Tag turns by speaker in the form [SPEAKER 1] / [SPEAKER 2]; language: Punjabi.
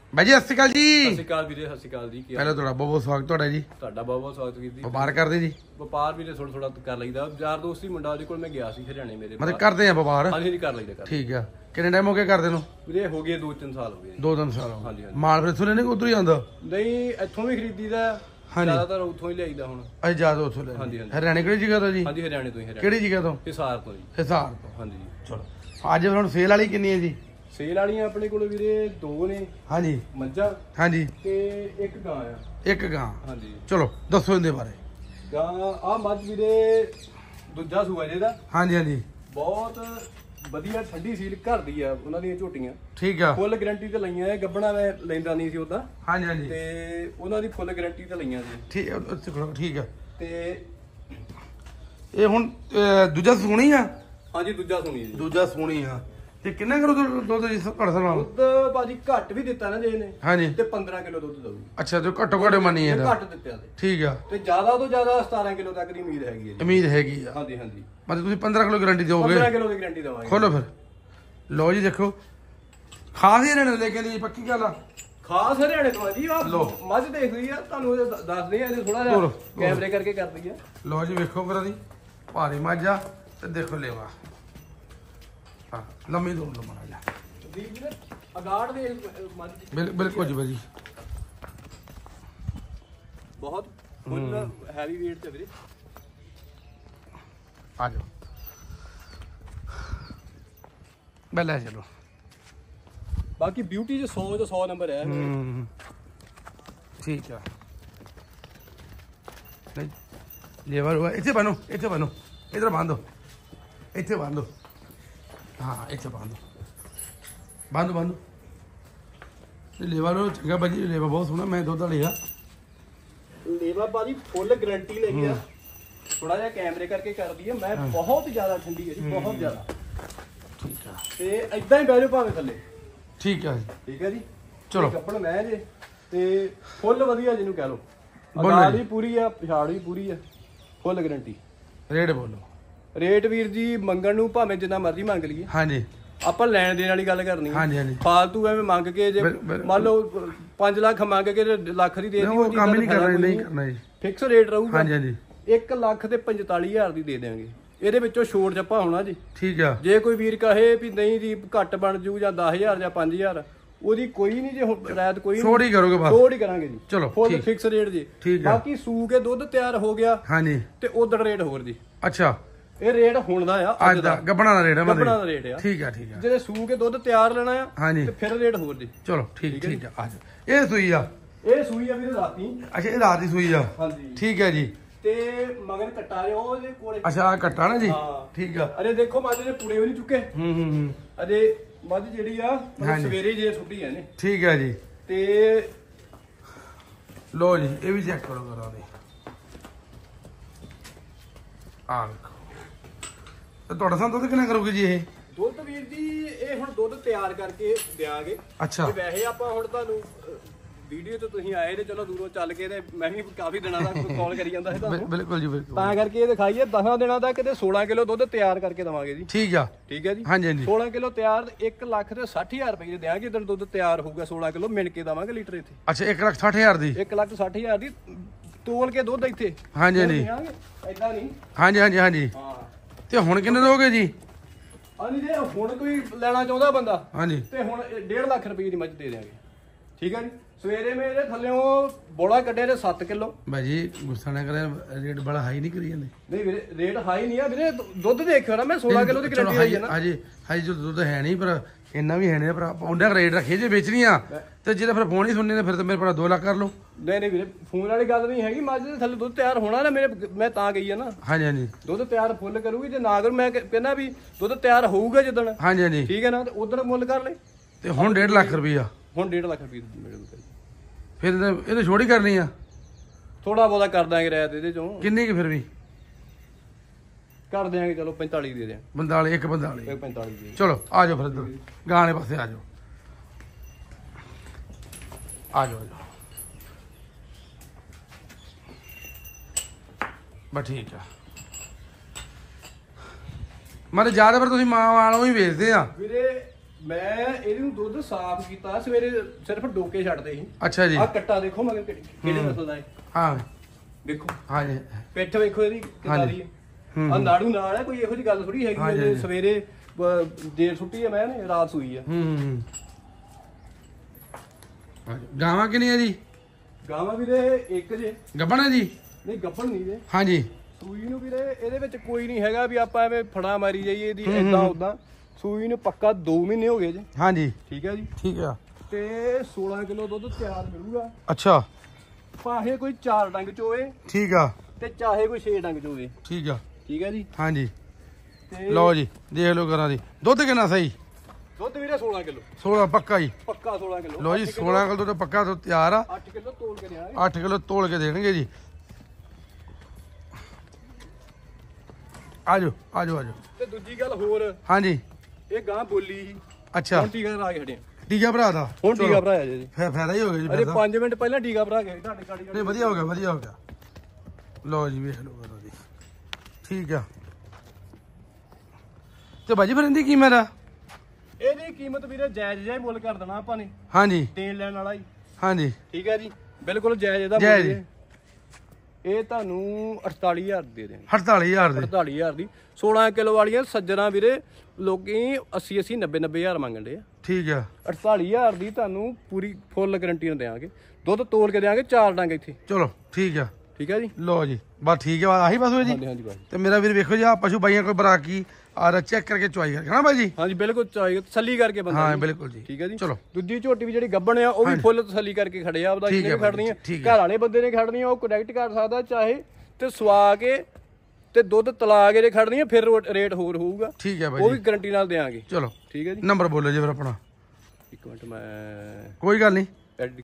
[SPEAKER 1] ਬਾਈ ਜੀ ਸਤਿ ਸ਼੍ਰੀ ਅਕਾਲ ਜੀ।
[SPEAKER 2] ਸਤਿ ਸ਼੍ਰੀ ਅਕਾਲ ਵੀਰੇ, ਸਤਿ ਸ਼੍ਰੀ ਅਕਾਲ ਜੀ।
[SPEAKER 1] ਪਹਿਲਾਂ ਤੁਹਾਡਾ ਬਹੁਤ ਬਹੁਤ ਸਵਾਗਤ ਤੁਹਾਡਾ ਜੀ।
[SPEAKER 2] ਤੁਹਾਡਾ ਬਹੁਤ ਬਹੁਤ ਸਵਾਗਤ ਕੀਤੀ।
[SPEAKER 1] ਵਪਾਰ ਕਰਦੇ ਜੀ?
[SPEAKER 2] ਵਪਾਰ ਵੀਰੇ ਥੋੜਾ ਥੋੜਾ ਕਰ ਲਈਦਾ। ਯਾਰ ਦੋਸਤ ਹੀ ਮੁੰਡਾ ਉਹਦੇ ਕੋਲ ਮੈਂ ਗਿਆ ਸੀ ਹਰਿਆਣੇ ਮੇਰੇ।
[SPEAKER 1] ਮਤਲਬ ਕਰਦੇ ਆ ਵਪਾਰ?
[SPEAKER 2] ਹਾਂਜੀ ਜੀ ਕਰ ਲਈਦਾ।
[SPEAKER 1] ਠੀਕ ਆ। ਕਿੰਨੇ ਟਾਈਮ ਹੋ ਗਿਆ ਕਰਦੇ ਨੂੰ?
[SPEAKER 2] ਵੀਰੇ ਹੋ ਗਏ 2-3 ਸਾਲ ਹੋ ਗਏ।
[SPEAKER 1] 2-3 ਸਾਲ ਹੋ ਗਏ।
[SPEAKER 2] ਹਾਂਜੀ ਹਾਂਜੀ।
[SPEAKER 1] ਮਾਲ ਫਿਰ ਇੱਥੋਂ ਲੈਣੇ ਕਿ ਉਧਰ ਹੀ ਆਉਂਦਾ?
[SPEAKER 2] ਨਹੀਂ ਇੱਥੋਂ ਵੀ ਖਰੀਦੀਦਾ, ਜ਼ਿਆਦਾਤਰ ਉੱਥੋਂ ਹੀ ਲਿਆਈਦਾ ਹੁਣ।
[SPEAKER 1] ਅਸੀਂ ਜ਼ਿਆਦਾ ਉੱਥੋਂ ਲੈ।
[SPEAKER 2] ਹਾਂਜੀ ਹਾਂਜੀ।
[SPEAKER 1] ਹਰਿਆਣੇ ਕਿਹੜੀ ਜਗ੍ਹਾ ਤੋਂ ਜੀ?
[SPEAKER 2] ਹਾਂਜੀ ਹਰਿਆਣੇ ਤੋਂ ਹੀ।
[SPEAKER 1] ਕਿਹੜੀ ਜਗ੍ਹਾ ਤੋਂ?
[SPEAKER 2] ਹਿਸਾਰ ਤੋਂ ਜੀ।
[SPEAKER 1] ਹਿਸਾਰ ਤੋਂ।
[SPEAKER 2] ਹਾਂਜੀ।
[SPEAKER 1] ਚਲੋ ਅੱਜ ਫਿਰ ਹੁਣ ਸੇਲ ਵਾਲੀ ਕਿੰਨੀ ਹੈ ਜੀ?
[SPEAKER 2] ਸੇਲ ਵਾਲੀਆਂ ਆਪਣੇ ਕੋਲ ਵੀਰੇ 2 ਨੇ।
[SPEAKER 1] ਹਾਂਜੀ
[SPEAKER 2] ਮੱਝਾਂ
[SPEAKER 1] ਹਾਂਜੀ
[SPEAKER 2] ਤੇ ਇੱਕ ਗਾਂ ਆ।
[SPEAKER 1] ਇੱਕ ਗਾਂ?
[SPEAKER 2] ਹਾਂਜੀ।
[SPEAKER 1] ਚਲੋ ਦੱਸੋ ਇਹਦੇ ਬਾਰੇ।
[SPEAKER 2] ਗਾਂ ਆ ਮੱਝ ਵੀਰੇ ਦੂਜਾ ਸੂਆ ਜਿਹਦਾ।
[SPEAKER 1] ਹਾਂਜੀ ਹਾਂਜੀ।
[SPEAKER 2] ਬਹੁਤ ਵਧੀਆ ਠੰਡੀ ਸੀਲ ਘਰ ਦੀ ਆ ਉਹਨਾਂ ਦੀਆਂ ਝੋਟੀਆਂ।
[SPEAKER 1] ਠੀਕ ਆ।
[SPEAKER 2] ਫੁੱਲ ਗਾਰੰਟੀ ਤੇ ਲਈਆਂ ਇਹ ਗੱਬਣਾ ਮੈਂ ਲੈਂਦਾ ਨਹੀਂ ਸੀ ਉਦਾਂ।
[SPEAKER 1] ਹਾਂਜੀ ਹਾਂਜੀ।
[SPEAKER 2] ਤੇ ਉਹਨਾਂ ਦੀ ਫੁੱਲ ਗਾਰੰਟੀ ਤੇ ਲਈਆਂ ਸੀ।
[SPEAKER 1] ਠੀਕ ਆ।
[SPEAKER 2] ਤੇ
[SPEAKER 1] ਇਹ ਹੁਣ ਦੂਜਾ ਸੋਣੀ ਆ?
[SPEAKER 2] ਹਾਂਜੀ ਦੂਜਾ ਸੁਣੀ ਜੀ।
[SPEAKER 1] ਦੂਜਾ ਸੋਣੀ ਆ। ਤੇ ਕਿੰਨਾ ਕਰੋ ਦੁੱਧ ਜੀ ਘੜ ਸਰਵਾਂ?
[SPEAKER 2] ਦੁੱਧ ਭਾਜੀ ਘੱਟ ਵੀ ਦਿੱਤਾ ਨਾ ਜੇ ਇਹਨੇ।
[SPEAKER 1] ਹਾਂਜੀ।
[SPEAKER 2] ਤੇ 15 ਕਿਲੋ ਦੁੱਧ ਦਊਗੀ।
[SPEAKER 1] ਅੱਛਾ ਤੇ ਘੱਟੋ ਘੱਟ ਮੰਨੀ ਇਹਦਾ?
[SPEAKER 2] ਘੱਟ ਦਿੱਤਿਆ ਤੇ।
[SPEAKER 1] ਠੀਕ ਆ।
[SPEAKER 2] ਤੇ ਜ਼ਿਆਦਾ ਤੋਂ ਜ਼ਿਆਦਾ 17 ਕਿਲੋ ਤੱਕ ਦੀ ਉਮੀਦ ਹੈਗੀ ਹੈ ਜੀ।
[SPEAKER 1] ਉਮੀਦ ਹੈਗੀ ਆ?
[SPEAKER 2] ਹਾਂਜੀ ਹਾਂਜੀ।
[SPEAKER 1] ਮਤਲਬ ਤੁਸੀਂ 15 ਕਿਲੋ ਗਾਰੰਟੀ ਦਿਓਗੇ?
[SPEAKER 2] 15 ਕਿਲੋ ਦੀ ਗਾਰੰਟੀ ਦਵਾਂਗੇ।
[SPEAKER 1] ਖੋਲੋ ਫਿਰ। ਲਓ ਜੀ ਦੇਖੋ ਖਾਸ ਹੀ ਰਹਿਣ ਲੈ ਕੇ ਲਈ ਪੱਕੀ ਗੱਲ ਆ।
[SPEAKER 2] ਖਾਸ ਹਰਿਆਣੇ ਤੋਂ ਆ ਜੀ। ਆ
[SPEAKER 1] ਲਓ।
[SPEAKER 2] ਮੱਝ ਦੇਖ ਲਈ ਆ ਤੁਹਾਨੂੰ ਦੱਸਦੇ ਆ ਇਹਦੇ ਥੋੜਾ ਜਿਹਾ ਕੈਮਰੇ ਕਰਕੇ ਕਰ ਦਈਏ।
[SPEAKER 1] ਲਓ ਜੀ ਵੇਖੋ ਕਰਾ ਦੀ ਭਾਰੀ ਮੱਝ ਆ ਤੇ ਦੇਖੋ ਲੇਵਾ ਹਾਂ ਲੰਮੀ ਦੋ ਲੰਮਾ ਜਾ
[SPEAKER 2] ਦੀਪ ਜੀ ਅਗਾੜ ਦੇ ਮੱਝ
[SPEAKER 1] ਬਿਲਕੁਲ ਜੀ ਬਾਜੀ
[SPEAKER 2] ਬਹੁਤ ਫੁੱਲ ਹੈਵੀ weight ਤੇ ਵੀਰੇ।
[SPEAKER 1] ਆ ਜਾਓ ਬੱਲੇ ਚਲੋ।
[SPEAKER 2] ਬਾਕੀ ਬਿਊਟੀ ਚ 100 ਤੋਂ 100 ਨੰਬਰ ਹੈ।
[SPEAKER 1] ਠੀਕ ਆ। ਨਹੀਂ ਲੇਵਰ ਹੋਇਆ ਇੱਥੇ ਬਨੋ ਇਧਰ ਬਾਂਧੋ ਇੱਥੇ ਬਾਂਧੋ। ਹਾਂ ਇੱਥੇ ਬਾਂਧੋ ਲੇਵਾ ਲੋ ਚੰਗਾ ਭਾਜੀ। ਲੇਵਾ ਬਹੁਤ ਸੋਹਣਾ। ਮੈਂ ਦੁੱਧ ਲਿਆ
[SPEAKER 2] ਲੇਵਾ ਭਾਜੀ ਫੁੱਲ ਗਾਰੰਟੀ ਲਈ ਆ। ਥੋੜਾ ਜਿਹਾ ਕੈਮਰੇ ਕਰਕੇ ਕਰਦੀ ਆ ਮੈਂ। ਬਹੁਤ ਜ਼ਿਆਦਾ ਠੰਡੀ ਹੈ ਜੀ, ਬਹੁਤ ਜ਼ਿਆਦਾ।
[SPEAKER 1] ਠੀਕ ਆ।
[SPEAKER 2] ਤੇ ਇਦਾਂ ਹੀ ਬਹਿ ਜਾਓ ਭਾਵੇਂ ਥੱਲੇ।
[SPEAKER 1] ਠੀਕ ਆ।
[SPEAKER 2] ਠੀਕ ਹੈ ਜੀ।
[SPEAKER 1] ਚਲੋ
[SPEAKER 2] ਕੱਪੜ ਮੈਂ ਜੇ ਤੇ ਫੁੱਲ ਵਧੀਆ ਜਿਹਨੂੰ ਕਹਿ ਲਓ।
[SPEAKER 1] ਬੋਲੋ
[SPEAKER 2] ਅਗਾੜ
[SPEAKER 1] ਜੀ।
[SPEAKER 2] ਵੀ ਪੂਰੀ ਆ, ਪਿਛਾੜ ਵੀ ਪੂਰੀ ਆ, ਫੁੱਲ ਗਾਰੰਟੀ।
[SPEAKER 1] ਰੇਟ ਬੋਲੋ।
[SPEAKER 2] ਰੇਟ ਵੀਰ ਜੀ ਮੰਗਣ ਨੂੰ ਭਾਵੇਂ ਜਿੰਨਾ ਮਰਜ਼ੀ ਮੰਗ ਲਈਏ।
[SPEAKER 1] ਹਾਂਜੀ
[SPEAKER 2] ਆਪਾਂ ਲੈਣ ਦੇਣ ਵਾਲੀ ਗੱਲ ਕਰਨੀ।
[SPEAKER 1] ਹਾਂਜੀ ਹਾਂਜੀ।
[SPEAKER 2] ਫਾਲਤੂ ਐਵੇਂ ਮੰਗ ਕੇ ਜੇ ਮੰਨ ਲਓ 5 ਲੱਖ ਮੰਗ ਕੇ ਲੱਖ ਦੀ ਦੇ ਦਿੱਤੀ
[SPEAKER 1] ਉਹ ਕੰਮ ਹੀ ਨਹੀਂ ਕਰਨਾ ਨਹੀਂ ਕਰਨਾ ਜੀ।
[SPEAKER 2] ਫਿਕਸ ਰੇਟ ਰਹੂਗਾ।
[SPEAKER 1] ਹਾਂਜੀ ਹਾਂਜੀ।
[SPEAKER 2] 1 ਲੱਖ ਤੇ 45,000 ਦੀ ਦੇ ਦੇਵਾਂਗੇ। ਇਹਦੇ ਵਿੱਚੋਂ ਛੋਟ ਛੱਪਾ ਹੋਣਾ ਜੀ।
[SPEAKER 1] ਠੀਕ ਆ।
[SPEAKER 2] ਜੇ ਕੋਈ ਵੀਰ ਕਹੇ ਵੀ ਨਹੀਂ ਜੀ ਘੱਟ ਬਣ ਜੂ ਜਾਂ 10,000 ਜਾਂ 5,000 ਉਹਦੀ ਕੋਈ ਨਹੀਂ ਜੇ ਰਾਇਤ ਕੋਈ
[SPEAKER 1] ਛੋੜ ਹੀ ਕਰੋਗੇ ਬਸ?
[SPEAKER 2] ਛੋੜ ਹੀ ਕਰਾਂਗੇ ਜੀ।
[SPEAKER 1] ਚਲੋ
[SPEAKER 2] ਫੁੱਲ ਫਿਕਸ ਰੇਟ ਜੀ।
[SPEAKER 1] ਠੀਕ ਆ।
[SPEAKER 2] ਬਾਕੀ ਸੂ ਕੇ ਦੁੱਧ ਤਿਆਰ ਹੋ ਗਿਆ
[SPEAKER 1] ਹਾਂਜੀ
[SPEAKER 2] ਤੇ ਉਧਰ ਰੇਟ ਹੋਰ ਜੀ।
[SPEAKER 1] ਅੱਛਾ
[SPEAKER 2] ਇਹ ਰੇਟ ਹੁਣ ਦਾ ਆ
[SPEAKER 1] ਅੱਜ ਦਾ ਗੱਬਣਾ ਦਾ ਰੇਟ ਆ?
[SPEAKER 2] ਗੱਬਣਾ ਦਾ ਰੇਟ ਆ।
[SPEAKER 1] ਠੀਕ ਆ ਠੀਕ ਆ।
[SPEAKER 2] ਜਿਹੜੇ ਸੂ ਕੇ ਦੁੱਧ ਤਿਆਰ ਲੈਣਾ ਆ
[SPEAKER 1] ਹਾਂਜੀ
[SPEAKER 2] ਤੇ ਫਿਰ ਰੇਟ ਹੋਰ ਜੀ।
[SPEAKER 1] ਚਲੋ ਠੀਕ ਆ। ਅੱਜ ਇਹ ਸੂਈ ਆ?
[SPEAKER 2] ਇਹ ਸੂਈ ਆ ਵੀਰੇ ਰਾਤੀ।
[SPEAKER 1] ਅੱਛਾ ਇਹ ਰਾਤ ਦੀ ਸੂਈ ਆ?
[SPEAKER 2] ਹਾਂਜੀ
[SPEAKER 1] ਠੀਕ ਹੈ ਜੀ।
[SPEAKER 2] ਤੇ ਮਗਰ ਕੱਟਾ ਆ ਉਹਦੇ ਕੋਲੇ।
[SPEAKER 1] ਅੱਛਾ ਆ ਕੱਟਾ ਨਾ ਜੀ?
[SPEAKER 2] ਹਾਂ
[SPEAKER 1] ਠੀਕ ਆ।
[SPEAKER 2] ਅਰੇ ਦੇਖੋ ਮੱਝ ਦੇ ਪੂੜੇ ਵੀ ਨਹੀਂ ਚੁੱਕੇ। ਅਜੇ ਮੱਝ ਜਿਹੜੀ ਆ ਸਵੇਰੇ ਜੇ ਸੁੱਟੀ ਆ ਨੇ।
[SPEAKER 1] ਠੀਕ ਹੈ ਜੀ।
[SPEAKER 2] ਤੇ
[SPEAKER 1] ਲੋ ਜੀ ਇਹ ਵੀ ਚੈੱਕ ਕਰੋ ਕਰਾ ਦੇ। ਆ ਵੇਖੋ ਤੇ ਤੁਹਾਡਾ ਸਾਨੂੰ ਦੁੱਧ ਕਿੰਨਾ ਕਰੋਗੇ ਜੀ ਇਹ?
[SPEAKER 2] ਦੁੱਧ ਵੀਰ ਜੀ ਇਹ ਹੁਣ ਦੁੱਧ ਤਿਆਰ ਕਰਕੇ ਦਿਆਂਗੇ।
[SPEAKER 1] ਅੱਛਾ।
[SPEAKER 2] ਤੇ ਵੈਸੇ ਆਪਾਂ ਹੁਣ ਤੁਹਾਨੂੰ ਵੀਡੀਓ ਤੇ ਤੁਸੀਂ ਆਏ ਤੇ ਚਲੋ ਦੂਰੋਂ ਚੱਲ ਕੇ ਤੇ ਮੈਂ ਵੀ ਕਾਫੀ ਦਿਨਾਂ ਦਾ ਕਾਲ ਕਰੀ ਜਾਂਦਾ ਸੀ ਤੁਹਾਨੂੰ।
[SPEAKER 1] ਬਿਲਕੁਲ ਜੀ ਬਿਲਕੁਲ।
[SPEAKER 2] ਤਾਂ ਕਰਕੇ ਇਹ ਦਿਖਾਈਏ 10 ਦਿਨਾਂ ਦਾ ਕਿਤੇ 16 ਕਿਲੋ ਦੁੱਧ ਤਿਆਰ ਕਰਕੇ ਦਵਾਂਗੇ ਜੀ।
[SPEAKER 1] ਠੀਕ ਆ।
[SPEAKER 2] ਠੀਕ ਹੈ ਜੀ।
[SPEAKER 1] ਹਾਂਜੀ ਹਾਂਜੀ।
[SPEAKER 2] 16 ਕਿਲੋ ਤਿਆਰ 1 ਲੱਖ ਤੇ 60,000 ਰੁਪਏ ਦੇ ਦਿਆਂਗੇ। ਜਦੋਂ ਦੁੱਧ ਤਿਆਰ ਹੋਊਗਾ 16 ਕਿਲੋ ਮਿਣ ਕੇ ਦਵਾਂਗੇ ਲੀਟਰ ਇੱਥੇ।
[SPEAKER 1] ਅੱਛਾ 1,60,000 ਦੀ?
[SPEAKER 2] 1,60,000 ਦੀ ਤੋਲ ਕੇ ਦੁੱਧ ਇੱਥੇ।
[SPEAKER 1] ਹਾਂਜੀ ਹਾਂਜੀ।
[SPEAKER 2] ਐਦਾਂ ਨਹੀਂ।
[SPEAKER 1] ਹਾਂਜੀ ਹਾਂਜੀ ਹਾਂਜੀ।
[SPEAKER 2] ਹਾਂ
[SPEAKER 1] ਤੇ ਹੁਣ ਕਿੰਨੇ ਦੋਗੇ ਜੀ?
[SPEAKER 2] ਹਾਂਜੀ ਜੇ ਹੁਣ ਕੋਈ ਲੈਣਾ ਚਾਹੁੰਦਾ ਬੰਦਾ
[SPEAKER 1] ਹਾਂਜੀ
[SPEAKER 2] ਤੇ ਹੁਣ 1.5 ਲੱਖ ਰੁਪਏ ਦੀ ਮੱਝ ਦੇ ਦਿਆਂਗੇ। ਠੀਕ ਹੈ ਜੀ। ਸਵੇਰੇ ਮੇਰੇ ਥੱਲੇੋਂ ਬੋਲਾ ਕੱਢਿਆ ਤੇ 7 ਕਿਲੋ।
[SPEAKER 1] ਭਾਜੀ ਗੁੱਸਾ ਨਾ ਕਰੇ ਰੇਟ ਬੜਾ ਹਾਈ ਨਹੀਂ ਕਰੀ ਜਾਂਦੇ?
[SPEAKER 2] ਨਹੀਂ ਵੀਰੇ ਰੇਟ ਹਾਈ ਨਹੀਂ ਆ ਵੀਰੇ। ਦੁੱਧ ਦੇਖਿਓ ਨਾ ਮੈਂ 16 ਕਿਲੋ ਦੀ ਗਾਰੰਟੀ ਲਈ ਹੈ ਨਾ।
[SPEAKER 1] ਹਾਂਜੀ ਹਾਂਜੀ। ਜੋ ਦੁੱਧ ਹੈ ਨਹੀਂ ਪਰ ਇੰਨਾ ਵੀ ਹੈ ਨਹੀਂ ਭਰਾ। ਉਹਨਾਂ ਰੇਟ ਰੱਖੇ ਜੇ ਵੇਚਣੀ ਆ ਤੇ ਜਿਹੜਾ ਫਿਰ ਫੋਨ ਹੀ ਸੁਣਨੇ ਨੇ ਫਿਰ ਤਾਂ ਮੇਰੇ ਭਰਾ 2 ਲੱਖ ਕਰ ਲਓ।
[SPEAKER 2] ਨਹੀਂ ਨਹੀਂ ਵੀਰੇ ਫੋਨ ਵਾਲੀ ਗੱਲ ਨਹੀਂ ਹੈਗੀ। ਮੱਝ ਦੇ ਥੱਲੇ ਦੁੱਧ ਤਿਆਰ ਹੋਣਾ ਨਾ ਮੇਰੇ। ਮੈਂ ਤਾਂ ਗਈ ਆ ਨਾ।
[SPEAKER 1] ਹਾਂਜੀ ਹਾਂਜੀ।
[SPEAKER 2] ਦੁੱਧ ਤਿਆਰ ਫੁੱਲ ਕਰੂਗੀ ਜੇ ਨਾ ਕਰੂ ਮੈਂ ਕਹਿੰਦਾ ਵੀ ਦੁੱਧ ਤਿਆਰ ਹੋਊਗਾ ਜਿੱਦਣ।
[SPEAKER 1] ਹਾਂਜੀ ਹਾਂਜੀ।
[SPEAKER 2] ਠੀਕ ਹੈ ਨਾ। ਤੇ ਉਧਰ ਮੁੱਲ ਕਰ ਲੈ।
[SPEAKER 1] ਤੇ ਹੁਣ 1.5 ਲੱਖ ਰੁਪਈਆ?
[SPEAKER 2] ਹੁਣ 1.5 ਲੱਖ ਰੁਪਏ ਮਿਲੂਗਾ।
[SPEAKER 1] ਫਿਰ ਇਹਦੇ ਛੋੜ ਹੀ ਕਰਨੀ ਆ?
[SPEAKER 2] ਥੋੜਾ ਬਹੁਤਾ ਕਰ ਦਾਂਗੇ ਰਾਇਤ ਇਹਦੇ ਚੋਂ।
[SPEAKER 1] ਕਿੰਨੀ ਕਿ ਫਿਰ ਵੀ
[SPEAKER 2] ਕਰ ਦਿਆਂਗੇ। ਚਲੋ 45 ਦੇ ਦਿਆਂ।
[SPEAKER 1] 45 ਇੱਕ 45
[SPEAKER 2] 45 ਦੇ।
[SPEAKER 1] ਚਲੋ ਆ ਜਾਓ ਫਿਰ ਇੱਧਰ ਗਾਣੇ ਪਾਸੇ ਆ ਜਾਓ। ਆ ਜਾਓ ਬਸ ਠੀਕ ਆ। ਮਤਲਬ ਜ਼ਿਆਦਾ ਫਿਰ ਤੁਸੀਂ ਮਾਂ ਵਾਲੋਂ ਹੀ ਵੇਚਦੇ ਆ?
[SPEAKER 2] ਵੀਰੇ ਮੈਂ ਇਹਨੂੰ ਦੁੱਧ ਸਾਫ਼ ਕੀਤਾ ਸਵੇਰੇ, ਸਿਰਫ ਡੋਕੇ ਛੱਡਦੇ ਸੀ।
[SPEAKER 1] ਅੱਛਾ ਜੀ।
[SPEAKER 2] ਆਹ ਕੱਟਾ ਦੇਖੋ ਮਗਰ ਕਿਹੜੇ ਨਸਲ ਦਾ ਹੈ।
[SPEAKER 1] ਹਾਂ
[SPEAKER 2] ਵੇਖੋ
[SPEAKER 1] ਹਾਂ ਜੀ।
[SPEAKER 2] ਪਿੱਠ ਵੇਖੋ ਇਹਦੀ ਕਿੱਦਾਂ ਦੀ ਹੈ। ਆ ਨਾੜੂ ਨਾਲ ਹੈ, ਕੋਈ ਇਹੋ ਜਿਹੀ ਗੱਲ ਥੋੜੀ ਹੈਗੀ। ਸਵੇਰੇ ਦੇਰ ਛੁੱਟੀ ਹੈ, ਮੈਂ ਨੇ ਰਾਤ ਸੂਈ ਆ।
[SPEAKER 1] ਗਾਵਾਂ ਕਿੰਨੀਆਂ ਜੀ?
[SPEAKER 2] ਗਾਵਾਂ ਵੀਰੇ ਇੱਕ ਜੇ।
[SPEAKER 1] ਗੱਬਣ ਹੈ ਜੀ?
[SPEAKER 2] ਨਹੀਂ ਗੱਭਣ ਨਹੀਂ ਜੇ।
[SPEAKER 1] ਹਾਂਜੀ।
[SPEAKER 2] ਸੂਈ ਨੂੰ ਵੀਰੇ ਇਹਦੇ ਵਿੱਚ ਕੋਈ ਨਹੀਂ ਹੈਗਾ ਵੀ ਆਪਾਂ ਐਵੇਂ ਫੜਾ ਮਾਰੀ ਜਾਈਏ ਇਹਦੀ ਏਦਾਂ ਉਦਾਂ। ਸੂਈ ਨੂੰ ਪੱਕਾ 2 ਮਹੀਨੇ ਹੋ ਗਏ ਜੀ।
[SPEAKER 1] ਹਾਂਜੀ
[SPEAKER 2] ਠੀਕ ਹੈ ਜੀ।
[SPEAKER 1] ਠੀਕ ਆ।
[SPEAKER 2] ਤੇ 16 ਕਿਲੋ ਦੁੱਧ ਤਿਆਰ ਮਿਲੂਗਾ।
[SPEAKER 1] ਅੱਛਾ।
[SPEAKER 2] ਭਾਵੇਂ ਕੋਈ 4 ਡੰਗ ਚੋਵੇ।
[SPEAKER 1] ਠੀਕ ਆ।
[SPEAKER 2] ਤੇ ਚਾਹੇ ਕੋਈ 6 ਡੰਗ ਚੋਵੇ।
[SPEAKER 1] ਠੀਕ ਆ।
[SPEAKER 2] ਠੀਕ ਹੈ ਜੀ।
[SPEAKER 1] ਹਾਂਜੀ।
[SPEAKER 2] ਤੇ
[SPEAKER 1] ਲਓ ਜੀ ਦੇਖ ਲਓ ਕਰਾਂ ਦੀ ਦੁੱਧ ਕਿੰਨਾ ਸਹੀ?
[SPEAKER 2] ਦੁੱਧ ਵੀਰੇ 16 ਕਿਲੋ।
[SPEAKER 1] 16 ਪੱਕਾ ਜੀ?
[SPEAKER 2] ਪੱਕਾ 16 ਕਿਲੋ।
[SPEAKER 1] ਲਓ ਜੀ 16 ਕਿਲੋ ਦੁੱਧ ਪੱਕਾ ਦੁੱਧ ਤਿਆਰ ਆ।
[SPEAKER 2] 8 ਕਿਲੋ ਤੋਲ ਕੇ ਦੇਣਗੇ।
[SPEAKER 1] 8 ਕਿਲੋ ਤੋਲ ਕੇ ਦੇਣਗੇ ਜੀ। ਆਜੋ ਆਜੋ ਆਜੋ।
[SPEAKER 2] ਤੇ ਦੂਜੀ ਗੱਲ ਹੋਰ,
[SPEAKER 1] ਹਾਂਜੀ
[SPEAKER 2] ਇਹ ਗਾਂ ਬੋਲੀ ਸੀ।
[SPEAKER 1] ਅੱਛਾ।
[SPEAKER 2] ਹੁਣ ਟੀਕਾ ਲਾ ਕੇ ਹਟੇ।
[SPEAKER 1] ਟੀਕਾ ਭਰਾ ਦਾ
[SPEAKER 2] ਹੁਣ ਟੀਕਾ ਭਰਾਇਆ ਜੀ।
[SPEAKER 1] ਫੇਰ ਫਾਇਦਾ ਹੀ ਹੋ ਗਿਆ ਜੀ।
[SPEAKER 2] ਅਰੇ 5 ਮਿੰਟ ਪਹਿਲਾਂ ਟੀਕਾ ਭਰਾ ਕੇ ਤੁਹਾਡੇ ਗਾੜੀ।
[SPEAKER 1] ਨਹੀਂ ਵਧੀਆ ਹੋ ਗਿਆ ਵਧੀਆ ਹੋ ਗਿਆ। ਲਓ ਜੀ ਵੇਖ ਲਓ ਕਰਾਂ ਦੀ। ਠੀਕ ਆ। ਤੇ ਬਾਜੀ ਫਿਰ ਇਹਦੀ ਕੀਮਤ ਆ?
[SPEAKER 2] ਇਹਦੀ ਕੀਮਤ ਵੀਰੇ ਜਾਇਜ਼ ਜਿਹਾ ਮੁੱਲ ਕਰ ਦੇਣਾ ਆਪਾਂ ਨੇ।
[SPEAKER 1] ਹਾਂਜੀ।
[SPEAKER 2] ਦੇਣ ਲੈਣ ਵਾਲਾ ਹੀ।
[SPEAKER 1] ਹਾਂਜੀ
[SPEAKER 2] ਠੀਕ ਹੈ ਜੀ, ਬਿਲਕੁਲ ਜਾਇਜ਼ ਇਹਦਾ
[SPEAKER 1] ਜਾਇਜ਼।
[SPEAKER 2] ਮੁੱਲ। ਇਹ ਤੁਹਾਨੂੰ 48000 ਦੇ ਦੇਣਗੇ।
[SPEAKER 1] 48000 ਦੀ?
[SPEAKER 2] 48000 ਦੀ 16 ਕਿਲੋ ਵਾਲੀਆਂ ਸੱਜਣਾ ਵੀਰੇ ਲੋਕੀ 80 90 ਮੰਗਣ ਦੇ ਆ।
[SPEAKER 1] ਠੀਕ ਆ।
[SPEAKER 2] 48000 ਦੀ ਤੁਹਾਨੂੰ ਪੂਰੀ ਫੁੱਲ ਗਾਰੰਟੀ ਨਾਲ ਦੇਵਾਂਗੇ। ਦੁੱਧ ਤੋਲ ਕੇ ਦੇਵਾਂਗੇ 4 ਡੰਗ ਇੱਥੇ।
[SPEAKER 1] ਚਲੋ ਠੀਕ ਆ।
[SPEAKER 2] ਠੀਕ ਹੈ ਜੀ।
[SPEAKER 1] ਲਓ ਜੀ ਬਸ ਠੀਕ ਆ। ਆਹੀ ਬਸ ਹੋਏ ਜੀ?
[SPEAKER 2] ਹਾਂਜੀ ਹਾਂਜੀ ਬਾਈ।
[SPEAKER 1] ਤੇ ਮੇਰਾ ਵੀਰ ਵੇਖੋ ਜੀ ਆ ਪਸ਼ੂ ਬਾਈਆਂ ਕੋਈ ਬਰਾਕੀ ਆ ਚੈੱਕ ਕਰਕੇ ਚੁਆਈ ਕਰਕੇ ਹਨਾ ਬਾਈ ਜੀ?
[SPEAKER 2] ਹਾਂਜੀ ਬਿਲਕੁਲ ਚਾਹੀਏ ਤਸੱਲੀ ਕਰਕੇ ਬੰਦਾ।
[SPEAKER 1] ਹਾਂ ਬਿਲਕੁਲ ਜੀ।
[SPEAKER 2] ਠੀਕ ਹੈ ਜੀ।
[SPEAKER 1] ਚਲੋ
[SPEAKER 2] ਦੂਜੀ ਝੋਟੀ ਵੀ ਜਿਹੜੀ ਗੱਬਣ ਆ ਉਹ ਵੀ ਫੁੱਲ ਤਸੱਲੀ ਕਰਕੇ ਖੜੇ ਆ। ਆਪਦਾ ਜਿਹਨੇ ਖੜਨੀ ਆ ਘਰ ਵਾਲੇ ਬੰਦੇ ਨੇ ਖੜਨੀ ਆ ਉਹ ਕਨੈਕਟ ਕਰ ਸਕਦਾ ਚਾਹੇ ਤੇ ਸਵਾ ਕੇ ਤੇ ਦੁੱਧ ਤਲਾ ਕੇ ਜੇ ਖੜਨੀ ਆ ਫਿਰ ਰੇਟ ਹੋਰ ਹੋਊਗਾ।
[SPEAKER 1] ਠੀਕ ਹੈ ਬਾਈ
[SPEAKER 2] ਉਹ ਵੀ ਗਾਰੰਟੀ ਨਾਲ ਦੇਵਾਂਗੇ।
[SPEAKER 1] ਚਲੋ
[SPEAKER 2] ਠੀਕ ਹੈ ਜੀ।
[SPEAKER 1] ਨੰਬਰ ਬੋਲੋ ਜੀ ਫਿਰ ਆਪਣਾ।
[SPEAKER 2] ਇੱਕ ਮਿੰਟ ਮੈਂ
[SPEAKER 1] ਕੋਈ ਗੱਲ ਨਹੀਂ।